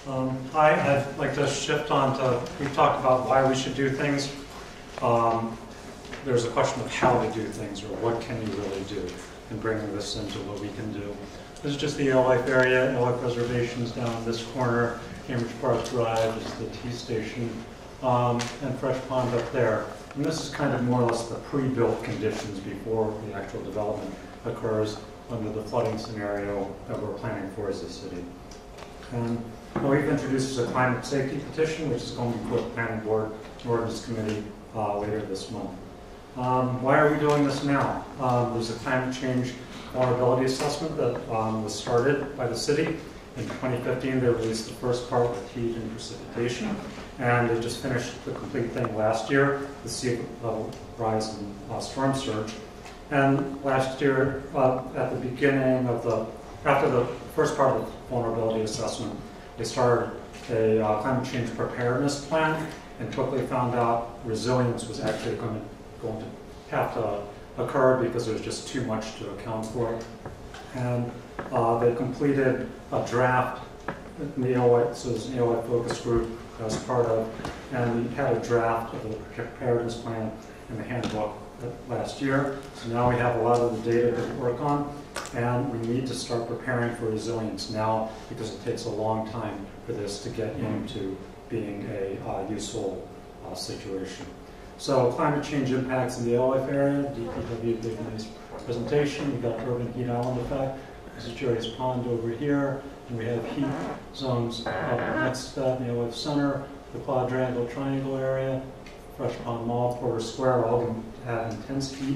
Hi, I'd like to shift on to, we've talked about why we should do things. There's a question of how to do things, or what can you really do, and bringing this into what we can do. This is just the Alewife area. Alewife Reservation's down this corner. Cambridge Park Drive is the T station, and Fresh Pond up there. And this is kind of more or less the pre-built conditions before the actual development occurs under the flooding scenario that we're planning for as a city. And what we've introduced is a climate safety petition, which is going before the Planning Board and Ordinance Committee later this month. Why are we doing this now? There's a climate change vulnerability assessment that was started by the city. In 2015, they released the first part with heat and precipitation, and they just finished the complete thing last year, the sea level rise and storm surge. And last year, at the beginning of after the first part of the vulnerability assessment, they started a climate change preparedness plan and quickly found out resilience was actually going to have to occur because there was just too much to account for. And they completed a draft in the Alewife, so there's an Alewife focus group I was part of, and we had a draft of the preparedness plan in the handbook last year. So now we have a lot of the data to work on, and we need to start preparing for resilience now because it takes a long time for this to get into being a useful situation. So climate change impacts in the Alewife area, DPW gave a nice presentation. We've got urban heat island effect. This is Jerry's Pond over here, and we have heat zones up next to that in the Alewife Center, the quadrangle triangle area, Fresh Pond Mall, Porter Square, all going to have intense heat.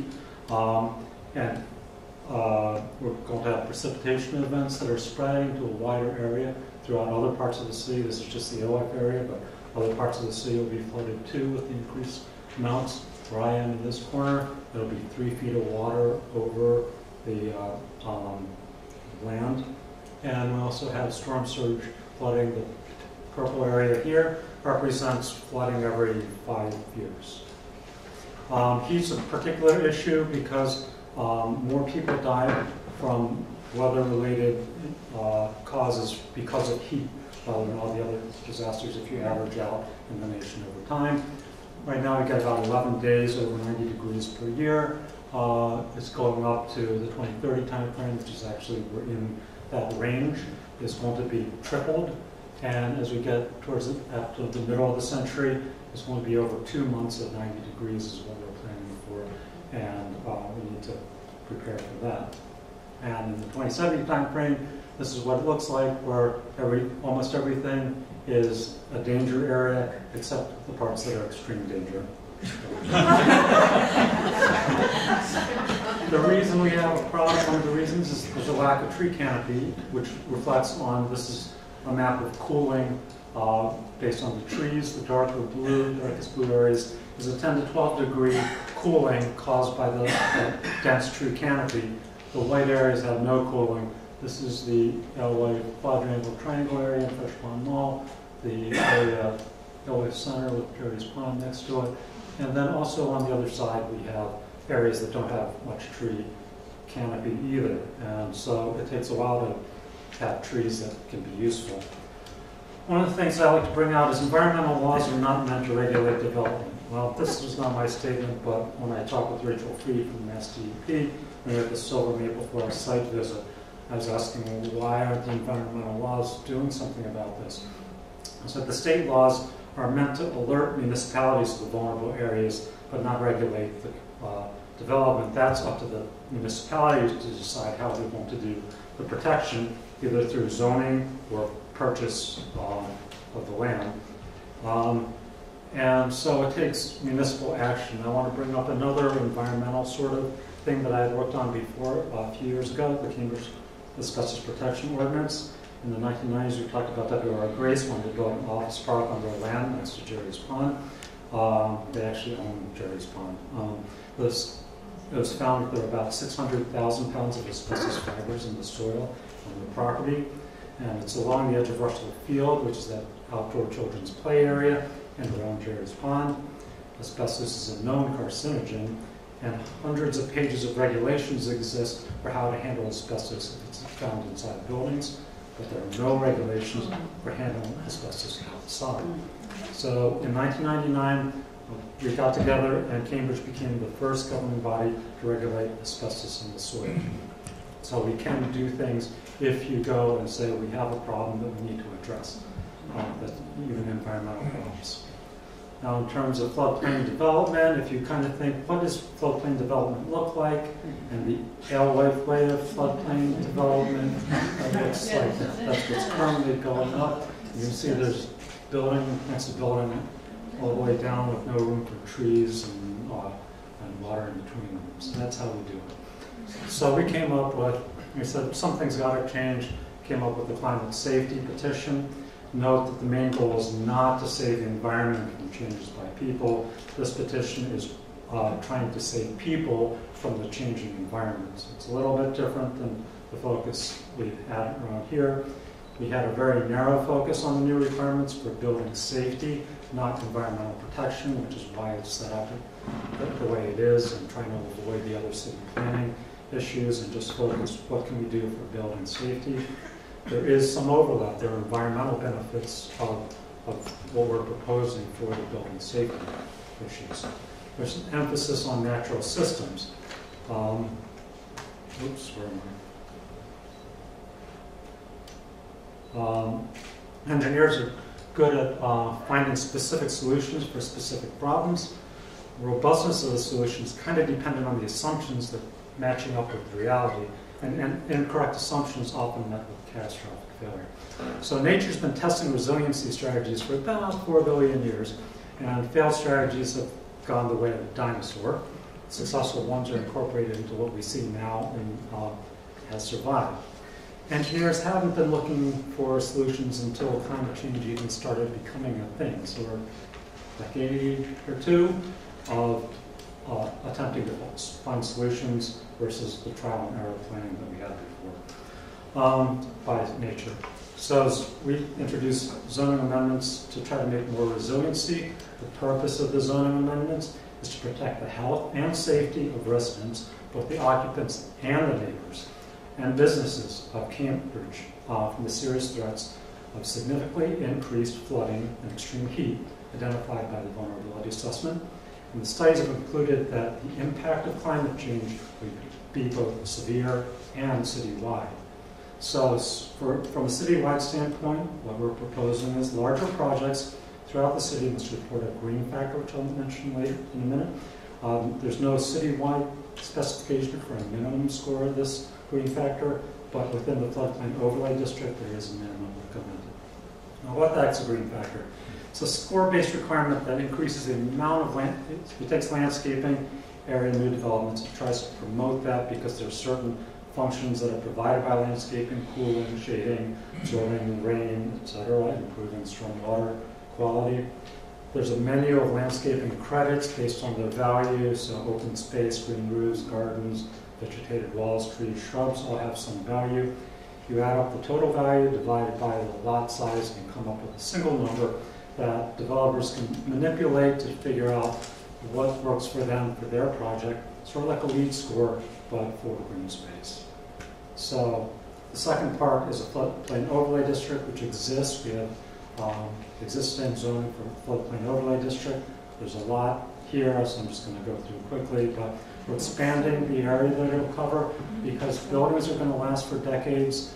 And we're going to have precipitation events that are spreading to a wider area throughout other parts of the city. This is just the Alewife area, but other parts of the city will be flooded too with the increased amounts. Where I am in this corner, there'll be 3 feet of water over the land. And we also have storm surge flooding. The purple area here represents flooding every 5 years. Heat's a particular issue because more people die from weather-related causes because of heat rather than all the other disasters if you average out in the nation over time. Right now we get about 11 days over 90 degrees per year. It's going up to the 2030 time frame, which is actually we're in that range. It's going to be tripled. And as we get towards after the middle of the century, it's going to be over 2 months of 90 degrees is what we're planning for. And we need to prepare for that. And in the 2070 time frame, this is what it looks like, where almost everything is a danger area, except the parts that are extreme danger. The reason we have a problem, one of the reasons, is there's a lack of tree canopy, which reflects on, this is a map of cooling based on the trees. The darkest blue areas is a 10 to 12 degree cooling caused by the dense tree canopy. The white areas have no cooling. This is the Alewife quadrangle triangle area in Fresh Pond Mall, the area Alewife Center with Jerry's Pond next to it. And then also on the other side we have areas that don't have much tree canopy either. And so it takes a while to have trees that can be useful. One of the things I like to bring out is environmental laws are not meant to regulate development. Well, this was not my statement, but when I talked with Rachel Freed from SDEP, when we had the Silver Maple Forest site visit, I was asking, well, why aren't the environmental laws doing something about this? I said the state laws are meant to alert municipalities to the vulnerable areas, but not regulate the development. That's up to the municipalities to decide how they want to do the protection, either through zoning or purchase of the land. And so it takes municipal action. I want to bring up another environmental sort of thing that I had worked on before a few years ago, the Cambridge Asbestos Protection Ordinance. In the 1990s, we talked about W.R. Grace wanted to build an office park on their land next to Jerry's Pond. They actually own Jerry's Pond. It was found that there were about 600,000 pounds of asbestos fibers in the soil on the property. And it's along the edge of Russell Field, which is that outdoor children's play area, and around Jerry's Pond. Asbestos is a known carcinogen, and hundreds of pages of regulations exist for how to handle asbestos if it's found inside buildings. but there are no regulations for handling asbestos outside. So in 1999, we got together and Cambridge became the first governing body to regulate asbestos in the soil. So we can do things if you go and say we have a problem that we need to address, that even environmental problems. Now in terms of floodplain development, if you kind of think, what does floodplain development look like? And the alewife way of floodplain development looks like that's what's currently going up. You can see there's building next to building all the way down with no room for trees and water in between them. So that's how we do it. So we came up with, we said something's got to change, came up with the climate safety petition. Note that the main goal is not to save the environment from changes by people. This petition is trying to save people from the changing environment. So it's a little bit different than the focus we've had around here. We had a very narrow focus on the new requirements for building safety, not environmental protection, which is why it's set up the way it is, and trying to avoid the other city planning issues and just focus what can we do for building safety. There is some overlap. There are environmental benefits of what we're proposing for the building safety issues. There's an emphasis on natural systems. Oops, where am I? Engineers are good at finding specific solutions for specific problems. The robustness of the solutions kind of dependent on the assumptions that matching up with reality, and incorrect assumptions often met with catastrophic failure. So nature's been testing resiliency strategies for about 4 billion years, and failed strategies have gone the way of the dinosaur. Successful ones are incorporated into what we see now and has survived. Engineers haven't been looking for solutions until climate change even started becoming a thing. So we're a decade or two of attempting to find solutions versus the trial and error planning that we had before by nature. So as we introduced zoning amendments to try to make more resiliency, the purpose of the zoning amendments is to protect the health and safety of residents, both the occupants and the neighbors, and businesses of Cambridge from the serious threats of significantly increased flooding and extreme heat identified by the vulnerability assessment. And the studies have concluded that the impact of climate change would be both severe and citywide. So from a citywide standpoint, what we're proposing is larger projects throughout the city must report a green factor, which I'll mention later in a minute. There's no citywide specification for a minimum score of this green factor, but within the floodplain overlay district, there is a minimum recommended. Now, what the heck's a green factor? It's a score-based requirement that increases the amount of land. It takes landscaping, area, new developments. It tries to promote that because there are certain functions that are provided by landscaping, cooling, shading, absorbing rain, etc., improving stormwater quality. There's a menu of landscaping credits based on their value, so open space, green roofs, gardens, vegetated walls, trees, shrubs all have some value. You add up the total value divided by the lot size and come up with a single number that developers can manipulate to figure out what works for them for their project, sort of like a LEED score, but for green space. So the second part is a floodplain overlay district, which exists. We have existing zoning for floodplain overlay district. There's a lot here, so I'm just going to go through quickly, but we're expanding the area that it'll cover because buildings are going to last for decades.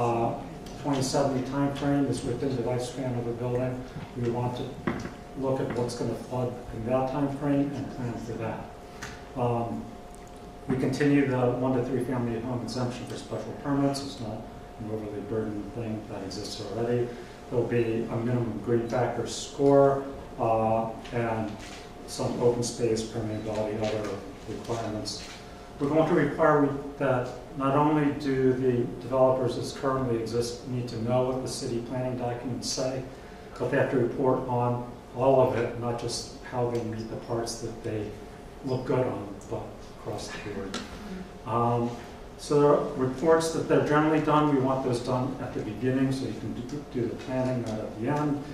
2070 time frame is within the lifespan of a building. We want to look at what's going to flood in that time frame and plan for that. We continue the 1 to 3 family home exemption for special permits. It's not an overly burdened thing that exists already. There'll be a minimum green factor score and some open space, permeability, other requirements. We're going to require that not only do the developers as currently exist need to know what the city planning documents say, but they have to report on all of it, not just how they meet the parts that they look good on, but across the board. So there are reports that they're generally done. We want those done at the beginning so you can do the planning, not at the end.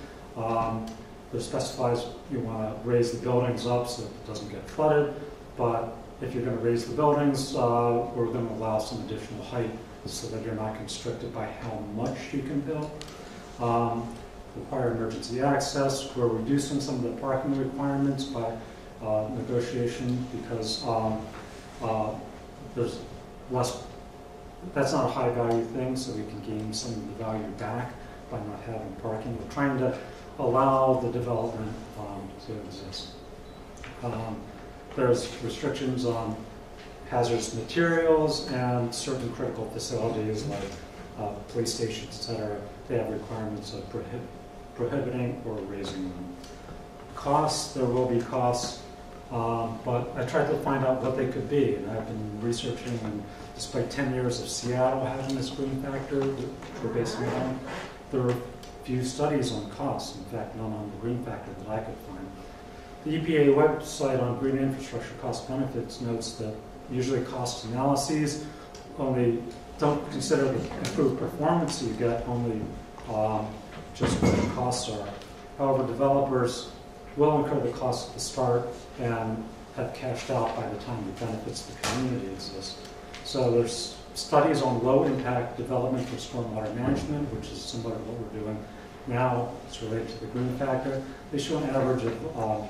There specifies you want to raise the buildings up so it doesn't get flooded, but if you're going to raise the buildings, we're going to allow some additional height so that you're not constricted by how much you can build. Require emergency access. We're reducing some of the parking requirements by negotiation because there's less, that's not a high value thing, so we can gain some of the value back by not having parking. We're trying to allow the development to exist. There's restrictions on hazardous materials and certain critical facilities like police stations, etc. They have requirements of prohibiting or raising them. Costs, there will be costs, but I tried to find out what they could be, and I've been researching, and despite 10 years of Seattle having this green factor we're basing it on, there are few studies on costs, in fact none on the green factor that I could find. The EPA website on green infrastructure cost benefits notes that usually cost analyses only don't consider the improved performance you get, only just what the costs are. However, developers will incur the cost at the start and have cashed out by the time the benefits of the community exist. So there's studies on low impact development for stormwater management, which is similar to what we're doing now. It's related to the green factor. They show an average of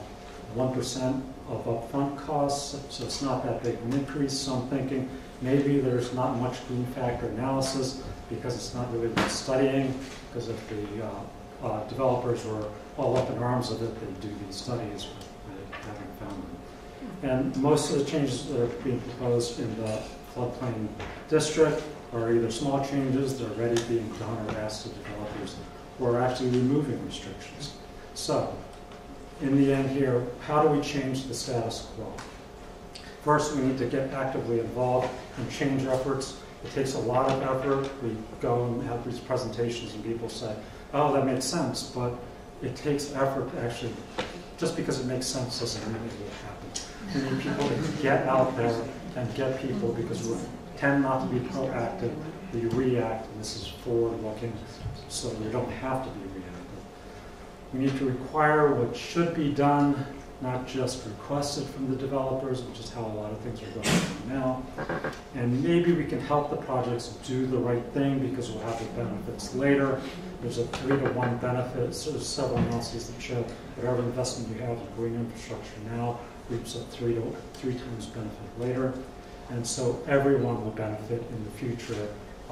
1% of upfront costs, so it's not that big an increase. So I'm thinking maybe there's not much green factor analysis because it's not really been studying, because if the developers were all up in arms of it, they do these studies, but they haven't found them. And most of the changes that are being proposed in the floodplain district are either small changes that are already being done or asked of developers, or actually removing restrictions. So, in the end here, how do we change the status quo? First, we need to get actively involved and change efforts. It takes a lot of effort. We go and have these presentations and people say, oh, that makes sense, but it takes effort to actually, just because it makes sense doesn't mean it will happen. We need people to get out there and get people, because we tend not to be proactive, we react, and this is forward-looking, so we don't have to be reactive. We need to require what should be done, not just requested from the developers, which is how a lot of things are going on now. And maybe we can help the projects do the right thing because we'll have the benefits later. There's a 3-to-1 benefit, so there's several analyses that show whatever investment you have in green infrastructure now reaps a 3 times benefit later. And so everyone will benefit in the future,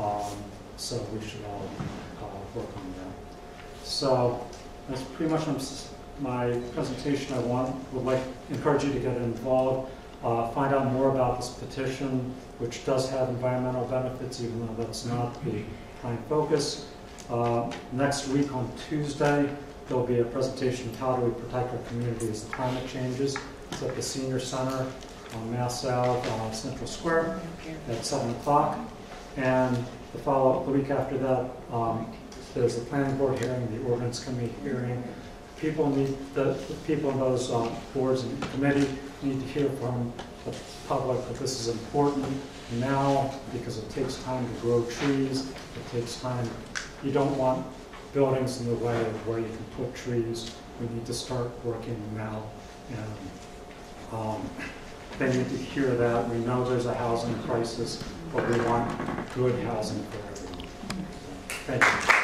so we should all work on that. So that's pretty much my presentation. I would encourage you to get involved, find out more about this petition, which does have environmental benefits, even though that's not the prime focus. Next week on Tuesday, there'll be a presentation of how do we protect our community as the climate changes. It's at the Senior Center on Mass Ave, Central Square at 7 o'clock. And the week after that, there's the planning board hearing, the ordinance committee hearing. The people in those boards and committee need to hear from the public that this is important now because it takes time to grow trees. It takes time. You don't want buildings in the way of where you can put trees. We need to start working now. And they need to hear that. We know there's a housing crisis, but we want good housing for everyone. Thank you.